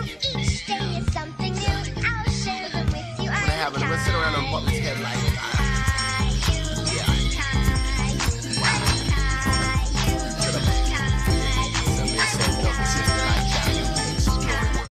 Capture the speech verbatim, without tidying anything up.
Each day is something new. I'll share them with you. What happened? Let's sit around and bump his head like